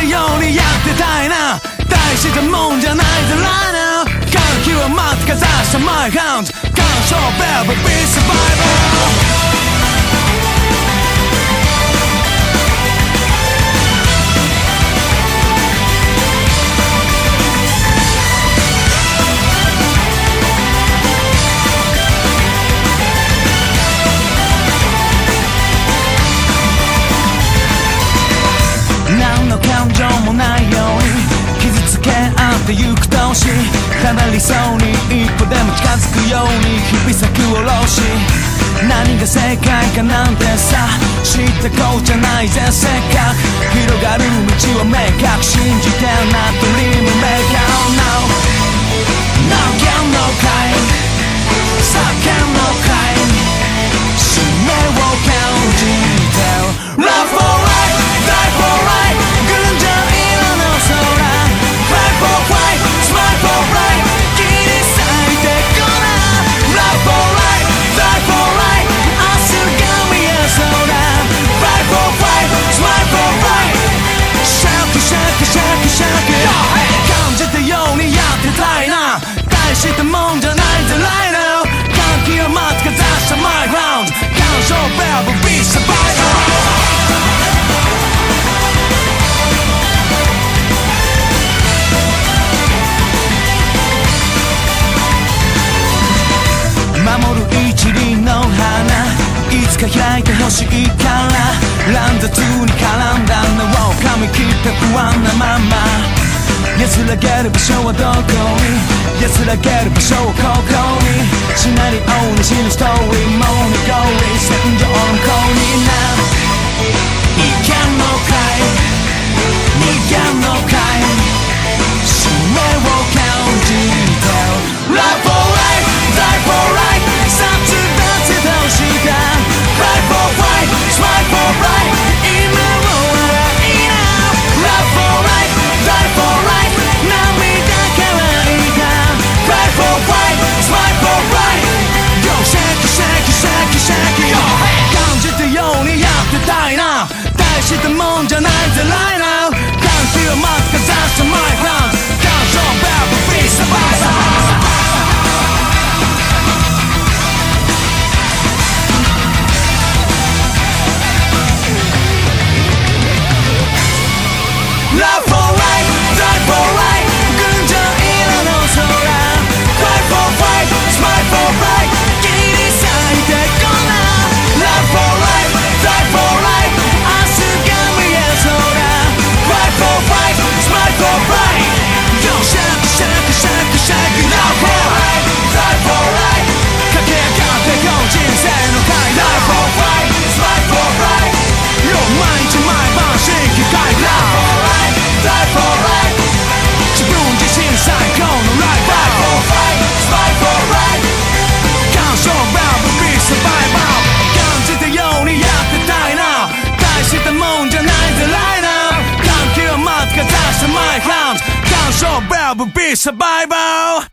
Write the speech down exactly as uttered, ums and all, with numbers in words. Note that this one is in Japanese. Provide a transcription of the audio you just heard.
たようにやってたいな。大したもんじゃないぜライナー。歓喜を待ってかざしたマイハンド。感傷ベルビーサバイバー。何の感情もないように傷つけ合ってゆく同士、ただ理想に一歩でも近づくように日々咲く下ろし。何が正解かなんてさ知ったこうじゃないぜ。せっかく広がる道は明確、信じてなドリームメーカー。 No No can no kind 叫んのかい使命を感じて Love for life Die for life 群青色の空 Fight for fight Smile for life 切り裂いてこな Love for life Die for life 明日が見えそうだ Fight for fight Smile for life シャキシャキシャキシャキ感じたようにやってたいな。大したもんじゃないぜライナー。歓喜を待ってかざしたマイグラウンド。感傷ベルビーサバイバー。守る一輪の花いつか開いてほしいから乱雑に絡んだのを噛み切って不安なまま安らげる場所はどこに安らげる場所はここにシナリオに死ぬストーリーもにゴーリー戦場の向こうにないけんのかい逃げんのかい使命を感じて Love for life Die for life 殺伐とした Fight for fight Smile for life 今を笑いな Love for life Die for life 涙乾いた Fight for fight Smile for life Yo shake shake shake shake 感じたようにやってたいな。大したもんじゃないぜライナー。歓喜を待ってかざしたマイハンド。感傷ベルビーサバイバー。Love for life, die for life 群青色の空 Fight for fight, smile for life 切り裂いてこな Love for life, die for life 明日が見えそうだ Fight for fight, smile for life Yo shake shake shake shake Love for life, die for life 駆け上がってこう人生の回 Love for fight, smile for life Yo 毎日毎晩新規開 Love for life Die for life 自分自身最高のライフ Die for fight Smile for life 感傷ベルビーサバイバー。感じたようにやってたいな。大したもんじゃないぜライナー。歓喜を待ってかざしたマイハンド。感傷ベルビーサバイバー。